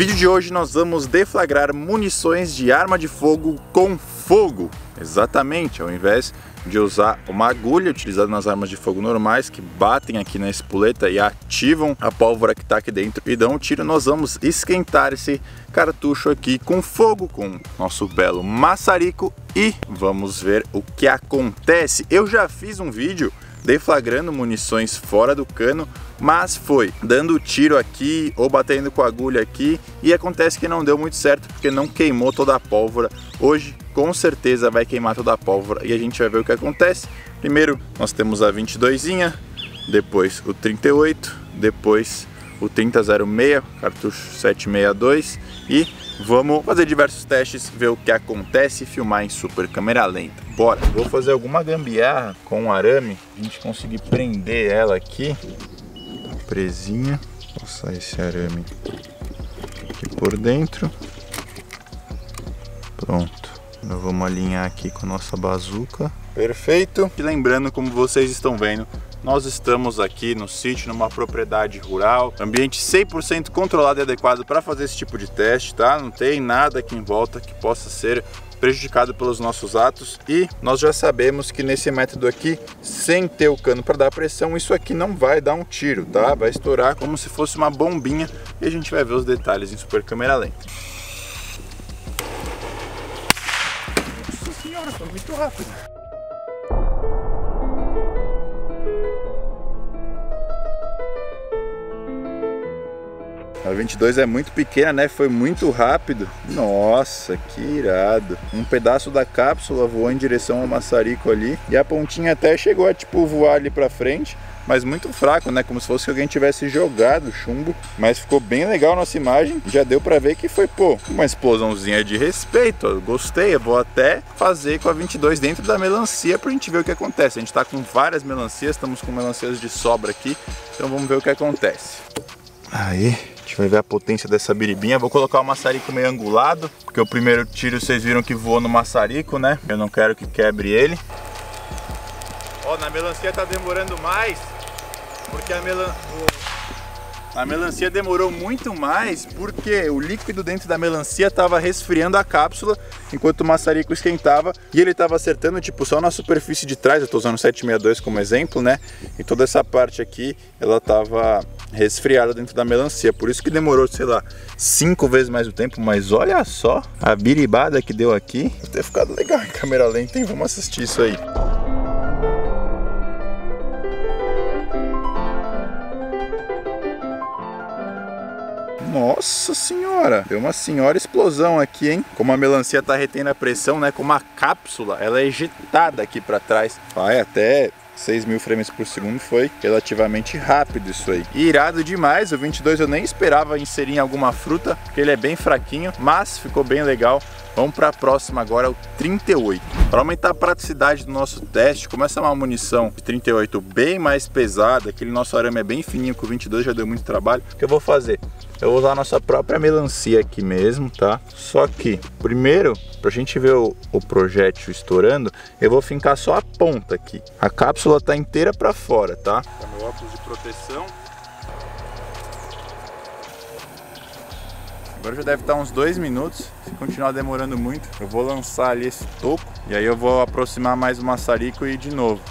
vídeo de hoje nós vamos deflagrar munições de arma de fogo com fogo. Exatamente, ao invés de usar uma agulha utilizada nas armas de fogo normais que batem aqui na espoleta e ativam a pólvora que está aqui dentro e dão um tiro, nós vamos esquentar esse cartucho aqui com fogo, com nosso belo maçarico, e vamos ver o que acontece. Eu já fiz um vídeo deflagrando munições fora do cano, mas foi dando tiro aqui ou batendo com a agulha aqui e acontece que não deu muito certo porque não queimou toda a pólvora. Hoje com certeza vai queimar toda a pólvora e a gente vai ver o que acontece. Primeiro nós temos a 22zinha, depois o 38, depois o 3006, cartucho 762, e vamos fazer diversos testes, ver o que acontece e filmar em super câmera lenta. Bora! Vou fazer alguma gambiarra com um arame, a gente conseguir prender ela aqui, tá presinha. Vou passar esse arame aqui por dentro. Pronto. Agora vamos alinhar aqui com a nossa bazuca. Perfeito! E lembrando, como vocês estão vendo, nós estamos aqui no sítio, numa propriedade rural, ambiente 100% controlado e adequado para fazer esse tipo de teste, tá? Não tem nada aqui em volta que possa ser prejudicado pelos nossos atos, e nós já sabemos que nesse método aqui, sem ter o cano para dar pressão, isso aqui não vai dar um tiro, tá? Vai estourar como se fosse uma bombinha e a gente vai ver os detalhes em super câmera lenta. Nossa senhora, foi muito rápido. A 22 é muito pequena, né? Foi muito rápido. Nossa, que irado. Um pedaço da cápsula voou em direção ao maçarico ali e a pontinha até chegou a tipo voar ali pra frente, mas muito fraco, né? Como se fosse que alguém tivesse jogado chumbo. Mas ficou bem legal a nossa imagem. Já deu pra ver que foi, pô, uma explosãozinha de respeito. Eu gostei. Eu vou até fazer com a 22 dentro da melancia pra gente ver o que acontece. A gente tá com várias melancias, estamos com melancias de sobra aqui. Então vamos ver o que acontece. Aí, a gente vai ver a potência dessa biribinha. Vou colocar o maçarico meio angulado, porque o primeiro tiro vocês viram que voou no maçarico, né? Eu não quero que quebre ele. Ó, na melancia tá demorando mais, porque a melancia demorou muito mais, porque o líquido dentro da melancia estava resfriando a cápsula enquanto o maçarico esquentava, e ele estava acertando tipo só na superfície de trás. Eu estou usando o 762 como exemplo, né? E toda essa parte aqui, ela estava resfriada dentro da melancia, por isso que demorou, sei lá, 5 vezes mais o tempo. Mas olha só a biribada que deu aqui. Deve ter ficado legal em câmera lenta, hein? Vamos assistir isso aí. Nossa senhora, deu uma senhora explosão aqui, hein? Como a melancia tá retendo a pressão, né? Como a cápsula, ela é ejetada aqui para trás. Vai até 6.000 frames por segundo, foi relativamente rápido isso aí. Irado demais, o 22 eu nem esperava inserir em alguma fruta, porque ele é bem fraquinho, mas ficou bem legal. Vamos para a próxima agora, o 38. Para aumentar a praticidade do nosso teste, como essa é uma munição de 38 bem mais pesada, aquele nosso arame é bem fininho, com o 22 já deu muito trabalho, o que eu vou fazer? Eu vou usar a nossa própria melancia aqui mesmo, tá? Só que, primeiro, pra gente ver o projétil estourando, eu vou fincar só a ponta aqui. A cápsula tá inteira pra fora, tá? Tá meu óculos de proteção. Agora já deve estar uns 2 minutos. Se continuar demorando muito, eu vou lançar ali esse toco e aí eu vou aproximar mais o maçarico e ir de novo.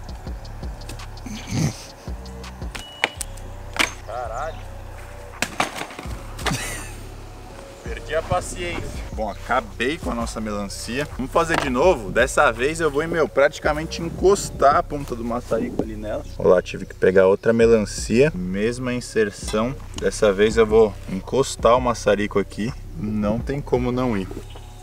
Caralho. Perdi a paciência. Bom, acabei com a nossa melancia. Vamos fazer de novo. Dessa vez eu vou, praticamente encostar a ponta do maçarico ali nela. Olha lá, tive que pegar outra melancia. Mesma inserção. Dessa vez eu vou encostar o maçarico aqui. Não tem como não ir.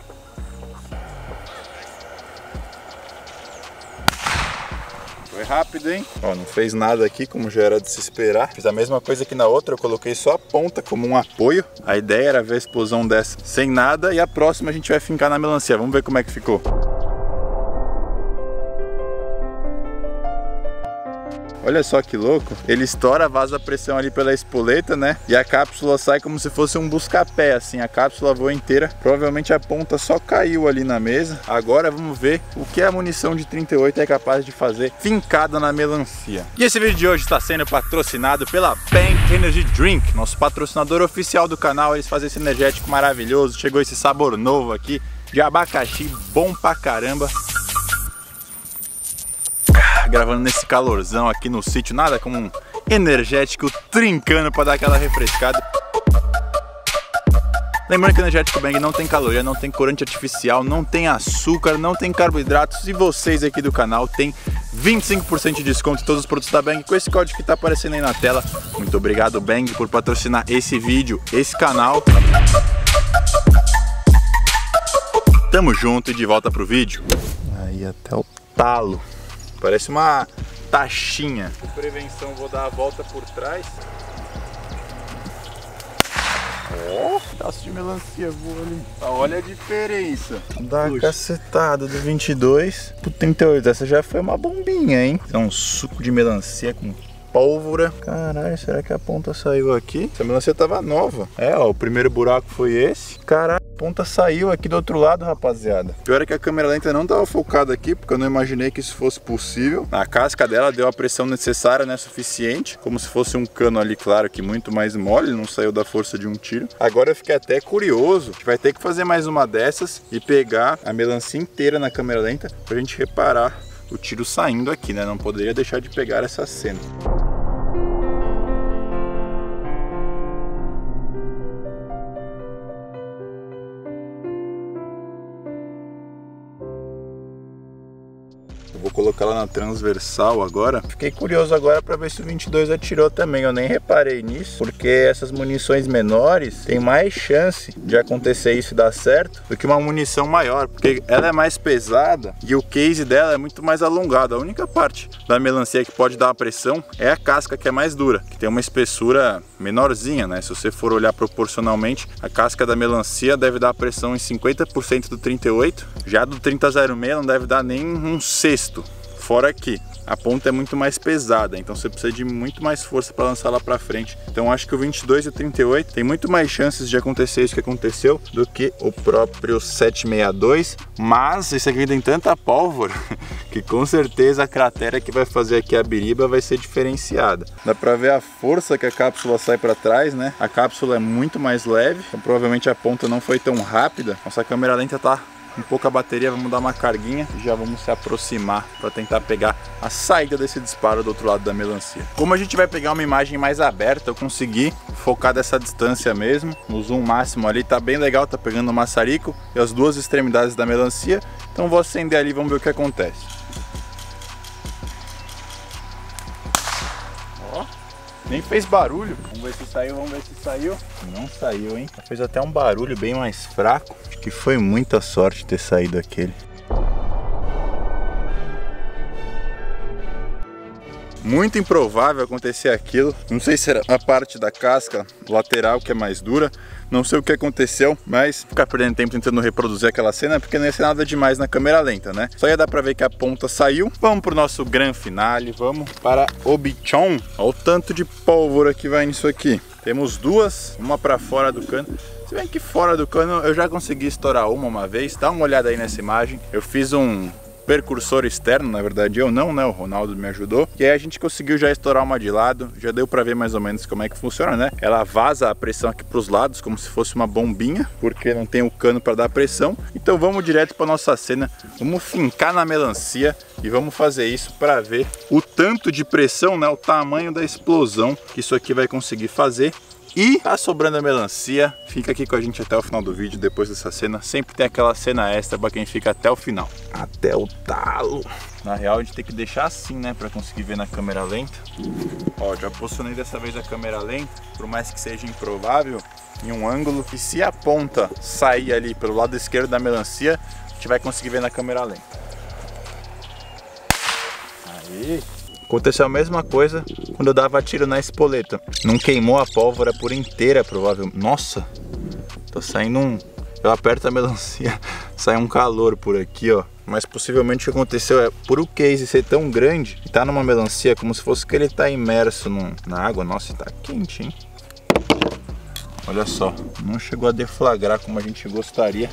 Foi rápido, hein? Ó, não fez nada aqui, como já era de se esperar. Fiz a mesma coisa que na outra, eu coloquei só a ponta como um apoio. A ideia era ver a explosão dessa sem nada, e a próxima a gente vai fincar na melancia. Vamos ver como é que ficou. olha só que louco. Ele estoura, vaza a pressão ali pela espoleta, né? E a cápsula sai como se fosse um busca-pé, assim. A cápsula voa inteira. Provavelmente a ponta só caiu ali na mesa. Agora vamos ver o que a munição de 38 é capaz de fazer fincada na melancia. E esse vídeo de hoje está sendo patrocinado pela Bang Energy Drink, nosso patrocinador oficial do canal. Eles fazem esse energético maravilhoso. Chegou esse sabor novo aqui de abacaxi, bom pra caramba. Gravando nesse calorzão aqui no sítio, nada como um energético trincando para dar aquela refrescada. Lembrando que o energético Bang não tem caloria, não tem corante artificial, não tem açúcar, não tem carboidratos, e vocês aqui do canal têm 25% de desconto em todos os produtos da Bang com esse código que está aparecendo aí na tela. Muito obrigado, Bang, por patrocinar esse vídeo, esse canal. Tamo junto e de volta pro vídeo. Aí até o talo. Parece uma taxinha. Por prevenção, vou dar a volta por trás. Ó, pedaço de melancia voa ali. Olha a diferença da cacetada do 22 pro 38. Essa já foi uma bombinha, hein? É um suco de melancia com pólvora. Caralho, será que a ponta saiu aqui? Essa melancia tava nova. É, ó, o primeiro buraco foi esse. Caralho, a ponta saiu aqui do outro lado, rapaziada. Pior é que a câmera lenta não tava focada aqui, porque eu não imaginei que isso fosse possível. A casca dela deu a pressão necessária, né, suficiente, como se fosse um cano ali, claro que muito mais mole, não saiu da força de um tiro. Agora eu fiquei até curioso. A gente vai ter que fazer mais uma dessas e pegar a melancia inteira na câmera lenta pra gente reparar o tiro saindo aqui, né? Não poderia deixar de pegar essa cena. Eu vou colocar lá na transversal agora. Fiquei curioso agora para ver se o 22 atirou também. Eu nem reparei nisso, porque essas munições menores tem mais chance de acontecer isso e dar certo do que uma munição maior, porque ela é mais pesada e o case dela é muito mais alongado. A única parte da melancia que pode dar a pressão é a casca, que é mais dura, que tem uma espessura menorzinha, né? Se você for olhar proporcionalmente, a casca da melancia deve dar a pressão em 50% do 38, já do 30-06 não deve dar nem um sexto. Fora que a ponta é muito mais pesada, então você precisa de muito mais força para lançar lá para frente. Então acho que o 22 e o 38 tem muito mais chances de acontecer isso que aconteceu do que o próprio 762, mas esse aqui tem tanta pólvora que com certeza a cratera que vai fazer aqui a biriba vai ser diferenciada. Dá para ver a força que a cápsula sai para trás, né? A cápsula é muito mais leve, então provavelmente a ponta não foi tão rápida. Nossa câmera lenta tá com pouca bateria, vamos dar uma carguinha e já vamos se aproximar para tentar pegar a saída desse disparo do outro lado da melancia. Como a gente vai pegar uma imagem mais aberta, eu consegui focar dessa distância mesmo, no zoom máximo ali, tá bem legal, tá pegando o maçarico e as duas extremidades da melancia. Então vou acender ali e vamos ver o que acontece. Ó, nem fez barulho. Vamos ver se saiu, vamos ver se saiu. Não saiu, hein? Fez até um barulho bem mais fraco. Acho que foi muita sorte ter saído aquele. Muito improvável acontecer aquilo. Não sei se era a parte da casca lateral que é mais dura. Não sei o que aconteceu, mas ficar perdendo tempo tentando reproduzir aquela cena porque não ia ser nada demais na câmera lenta, né? Só ia dar pra ver que a ponta saiu. Vamos pro nosso gran finale, vamos para o bichão. Olha o tanto de pólvora que vai nisso aqui. Temos duas, uma pra fora do cano. Se bem que fora do cano eu já consegui estourar uma vez. Dá uma olhada aí nessa imagem. Eu fiz um percursor externo, na verdade eu não, né? O Ronaldo me ajudou. E aí a gente conseguiu já estourar uma de lado. Já deu pra ver mais ou menos como é que funciona, né? Ela vaza a pressão aqui pros lados, como se fosse uma bombinha, porque não tem o cano para dar pressão. Então vamos direto pra nossa cena. Vamos fincar na melancia e vamos fazer isso para ver o tanto de pressão, né? O tamanho da explosão que isso aqui vai conseguir fazer. E tá sobrando a melancia, fica aqui com a gente até o final do vídeo. Depois dessa cena, sempre tem aquela cena extra para quem fica até o final. Até o talo. Na real a gente tem que deixar assim, né, para conseguir ver na câmera lenta. Ó, já posicionei dessa vez a câmera lenta, por mais que seja improvável, em um ângulo que se a ponta sair ali pelo lado esquerdo da melancia, a gente vai conseguir ver na câmera lenta. Aí. Aconteceu a mesma coisa quando eu dava tiro na espoleta. Não queimou a pólvora por inteira, provavelmente. Nossa, tá saindo um... Eu aperto a melancia, sai um calor por aqui, ó. mas possivelmente o que aconteceu é, por o case ser tão grande, e tá numa melancia como se fosse que ele tá imerso na água. Nossa, tá quente, hein? Olha só, não chegou a deflagrar como a gente gostaria.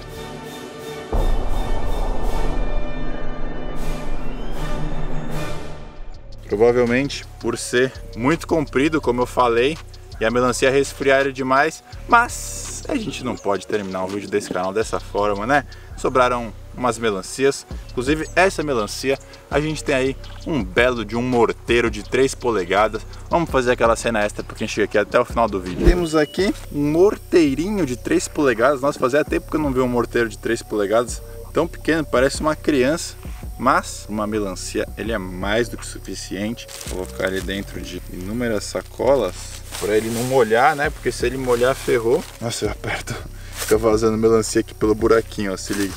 Provavelmente por ser muito comprido, como eu falei, e a melancia resfriar demais, mas a gente não pode terminar um vídeo desse canal dessa forma, né? Sobraram umas melancias, inclusive essa melancia, a gente tem aí um belo de um morteiro de 3 polegadas. Vamos fazer aquela cena extra para quem chega aqui até o final do vídeo. Temos aqui um morteirinho de 3 polegadas, nossa, fazia tempo que eu não vi um morteiro de 3 polegadas, tão pequeno, parece uma criança. Mas uma melancia ele é mais do que suficiente. Vou colocar ele dentro de inúmeras sacolas para ele não molhar, né? Porque se ele molhar, ferrou. Nossa, eu aperto, fica vazando melancia aqui pelo buraquinho, ó, se liga.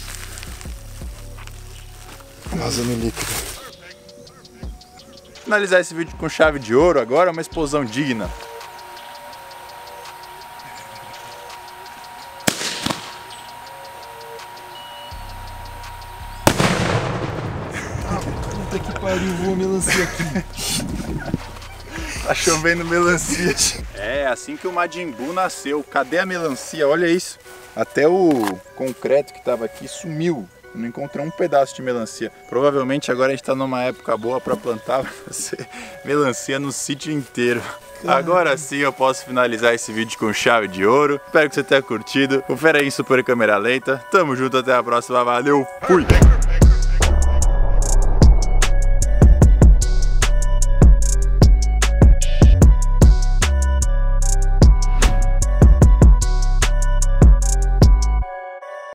Vazando líquido. Finalizar esse vídeo com chave de ouro agora, uma explosão digna. Puta que pariu, voa melancia aqui. Tá chovendo melancia. É assim que o Majin Buu nasceu. Cadê a melancia? Olha isso. Até o concreto que tava aqui sumiu. Não encontrei um pedaço de melancia. Provavelmente agora a gente tá numa época boa para plantar. Vai ser melancia no sítio inteiro. Agora sim eu posso finalizar esse vídeo com chave de ouro. Espero que você tenha curtido. Confere aí em super câmera lenta. Tamo junto, até a próxima. Valeu, fui!